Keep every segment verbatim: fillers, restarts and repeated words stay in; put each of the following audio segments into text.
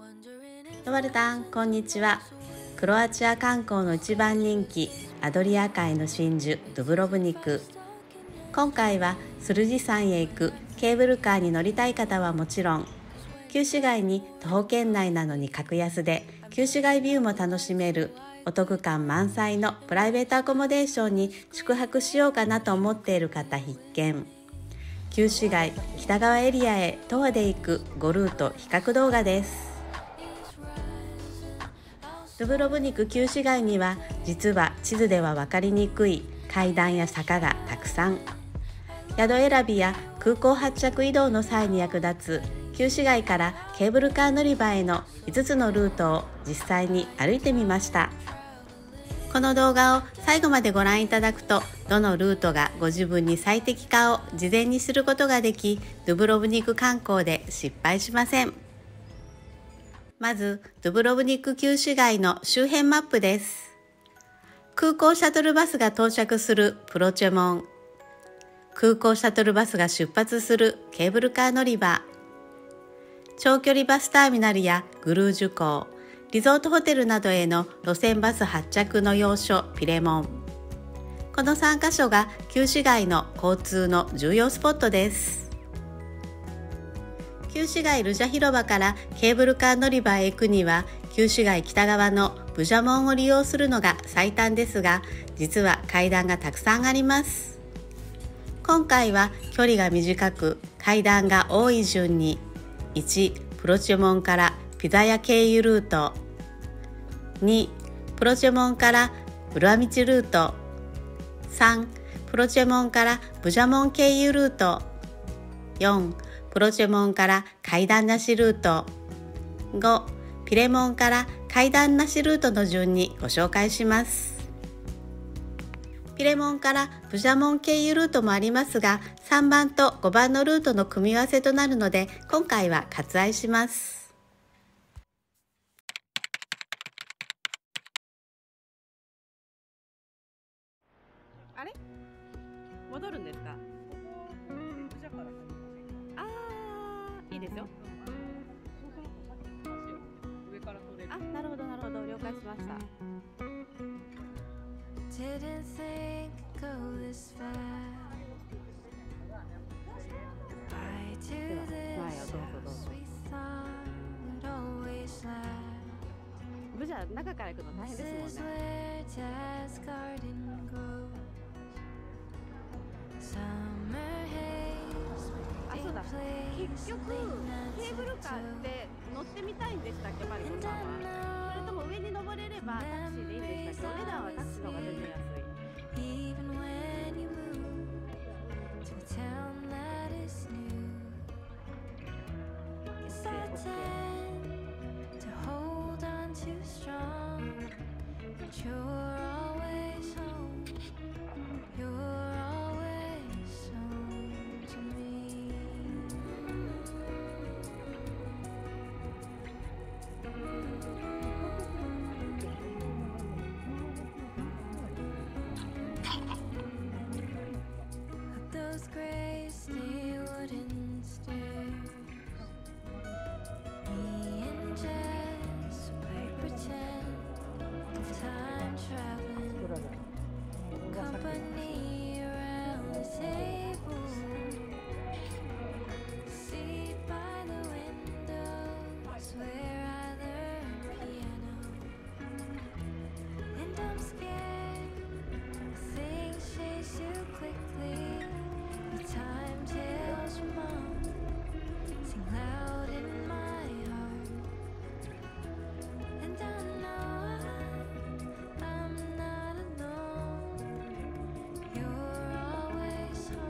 ドバルタン、こんにちは。クロアチア観光の一番人気、アドリア海の真珠ドゥブロブニク。今回はスルジ山へ行くケーブルカーに乗りたい方はもちろん、旧市街に徒歩圏内なのに格安で旧市街ビューも楽しめるお得感満載のプライベートアコモデーションに宿泊しようかなと思っている方必見。旧市街北側エリアへ徒歩で行くごルート比較動画です。ドゥブロブニク旧市街には実は地図では分かりにくい階段や坂がたくさん。宿選びや空港発着移動の際に役立つ旧市街からケーブルカー乗り場へのいつつのルートを実際に歩いてみました。この動画を最後までご覧いただくと、どのルートがご自分に最適かを事前に知ることができ、ドゥブロブニク観光で失敗しません。まず、ドゥブロブニク旧市街の周辺マップです。空港シャトルバスが到着するプロチェモン、空港シャトルバスが出発するケーブルカー乗り場、長距離バスターミナルやグルージュ港、リゾートホテルなどへの路線バス発着の要所ピレモン。このさんカ所が旧市街の交通の重要スポットです。旧市街ルジャ広場からケーブルカー乗り場へ行くには、旧市街北側のブジャモンを利用するのが最短ですが、実は階段がたくさんあります。今回は距離が短く階段が多い順に、いちプロチェモンからピザ屋経由ルート、にプロチェモンからブルアミチルート、さんプロチェモンからブジャモン経由ルート、よんプロチェモンから階段なしルート、ごピレモンから階段なしルートの順にご紹介します。ピレモンからブジャモン経由ルートもありますが、さんばんとごばんのルートの組み合わせとなるので、今回は割愛します。あれ戻るんですか？あー、いいですよ。あ、なるほどなるほど、了解しました。Didn't think go this far. Why do this as we thought would always last? ブジャ中から行くの大変ですもんね。あ、そうだ。結局ケーブルカーって乗ってみたいんでしたっけ、マリコさんは。それとも上に登れればタクシーでいいんでしたっけ。お値段はタクシーの方が全然安い。You're always home.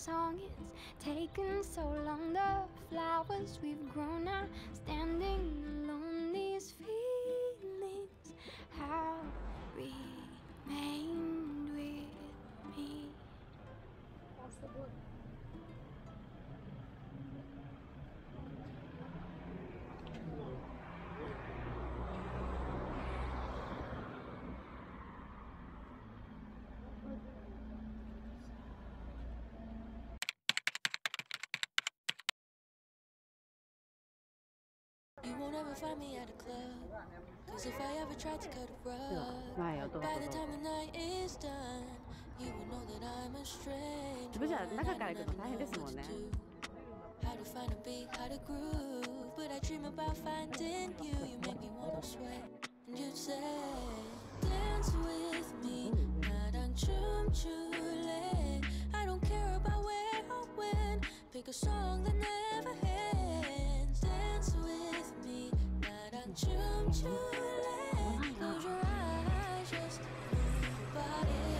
song. It's taken so long. The flowers we've grown are standing alone. These feelings have remained with me. You won't ever find me at a club, cause if I ever tried to cut a rug, 前をどうぞ by ど the うぞ time the night is done, you will know that I'm a stranger. 自分じゃ中から I 行くと大変ですもん never ね know what to do. How to find a beat, how to groove, but I dream about finding you. You make me wanna sweat, and you'd say, dance with me, 나랑 춤출래. I don't care about where or when. Pick a song that never ends. Dance with me, 나랑 춤출래. Close your eyes, just move your body.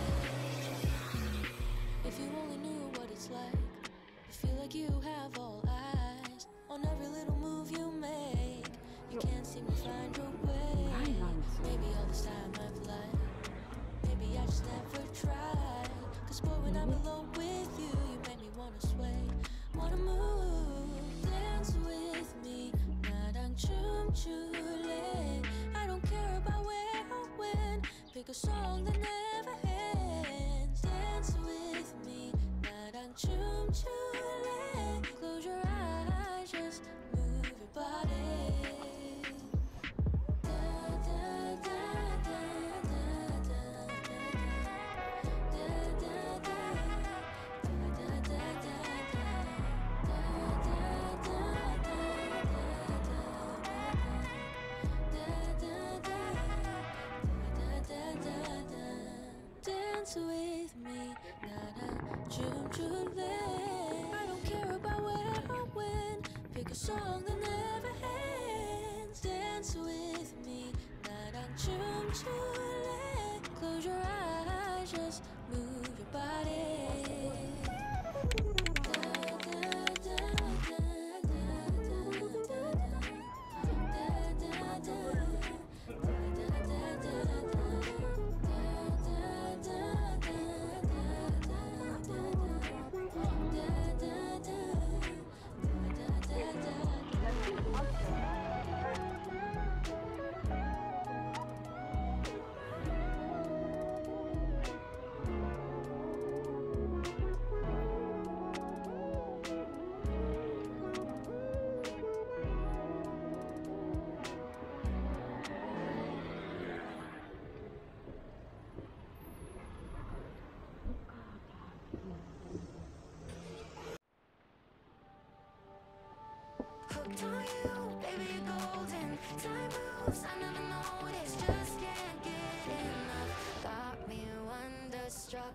If you only knew what it's like, you feel like you have all eyes on every little move you make. You can't seem to find your way. Maybe all this time I've lied. Maybe I just never tried. Cause boy, when I'm alone with you, you make me wanna sway, wanna move. Dance with me, 나랑 춤출래. I don't care about where or when. Pick a song that never ends. Dance with me, 나랑 춤출래. Close your eyes, just move your body. Dance with me, 나랑 춤출래. I don't care about where or when. Pick a song that never ends. Dance with me, 나랑 춤출래. Close your eyes, just move your body. Hooked on you, baby, you're golden. Time moves, I never noticed. Just can't get enough. Got me wonderstruck.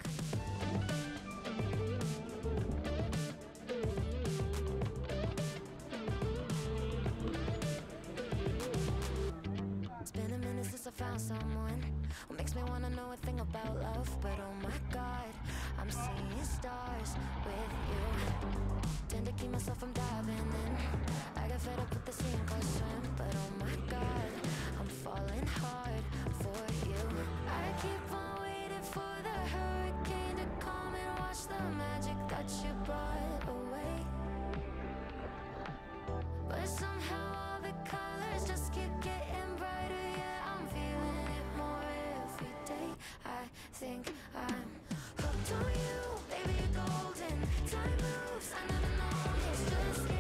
It's been a minute since I found someone who makes me wanna know a thing about love. But oh my God, I'm seeing stars with you. Tend to keep myself from diving in. I got fed up with the sink or swim. But oh my God, I'm falling hard for you. I keep on waiting for the hurricane to come and wash the magic that you brought away. But somehow all the colors just keep getting brighter. Yeah, I'm feeling it more every day. I think I'm hooked on you, baby, you're golden. Time moves, I never know, it's just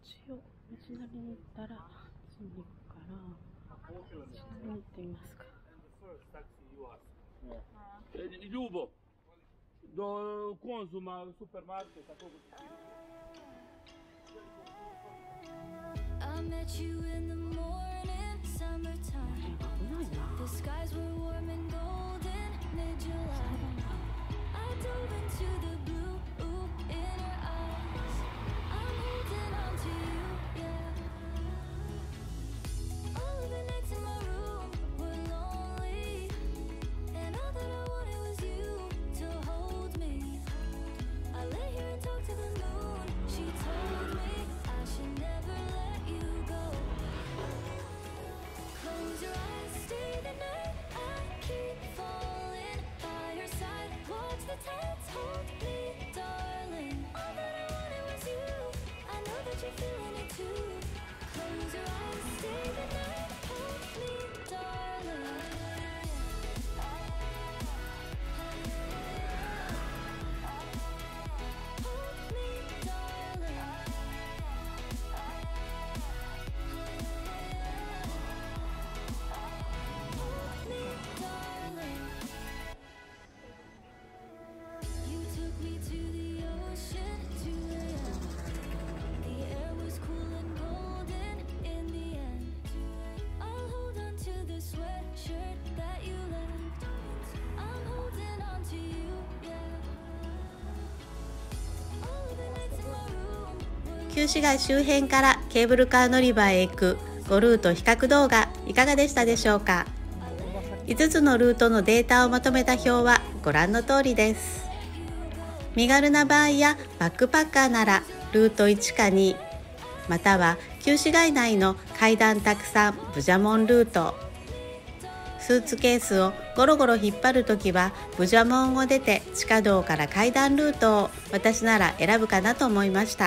一応道なりに行ったらそに行くから道なりに行ってみますか。 Ljubo, do Konzuma, supermarket, tako I met you in the morning, summertime. The skies were warm and golden, mid-July. I dove into the blue in her eyes. I'm holding on to you, yeah. All of the nights in my room were lonely, and all that I wanted was you to hold me. I lay here and talk to the moon. She told me I should never let you go. Close your eyes, stay the night. I keep falling by your side. Watch the tides hold me, darling. All that I wanted was you. I know that you're feeling it too. Close your eyes, stay the night. Hold me, darling. Hold me, darling. Hold me, darling. You took me to the ocean, to the end. The air was cool and golden in the end. I'll hold on to the sweatshirt that you left. I'm holding on to you, yeah. All of the nights in my room were 旧市街周辺からケーブルカー乗り場へ行くごルート比較動画いかがでしたでしょうか。いつつのルートのデータをまとめた表はご覧の通りです。身軽な場合やバックパッカーならルートいちかに、または旧市街内の階段たくさんブジャモンルート、スーツケースをゴロゴロ引っ張るときはブジャモンを出て地下道から階段ルートを私なら選ぶかなと思いました。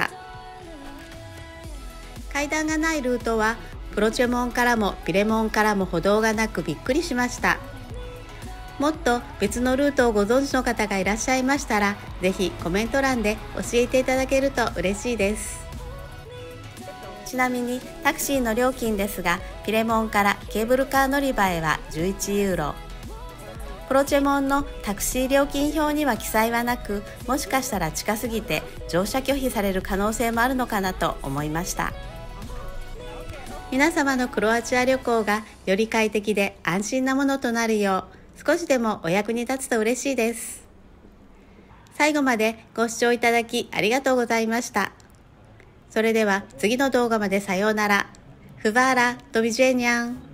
階段がないルートはプロチェモンからもピレモンからも歩道がなくびっくりしました。もっと別のルートをご存知の方がいらっしゃいましたら、ぜひコメント欄で教えていただけると嬉しいです。ちなみにタクシーの料金ですが、ピレモンからケーブルカー乗り場へはじゅういちユーロ。プロチェモンのタクシー料金表には記載はなく、もしかしたら近すぎて乗車拒否される可能性もあるのかなと思いました。皆様のクロアチア旅行がより快適で安心なものとなるよう、少しでもお役に立つと嬉しいです。最後までご視聴いただきありがとうございました。それでは次の動画までさようなら。フバーラ・ドビジェニャン。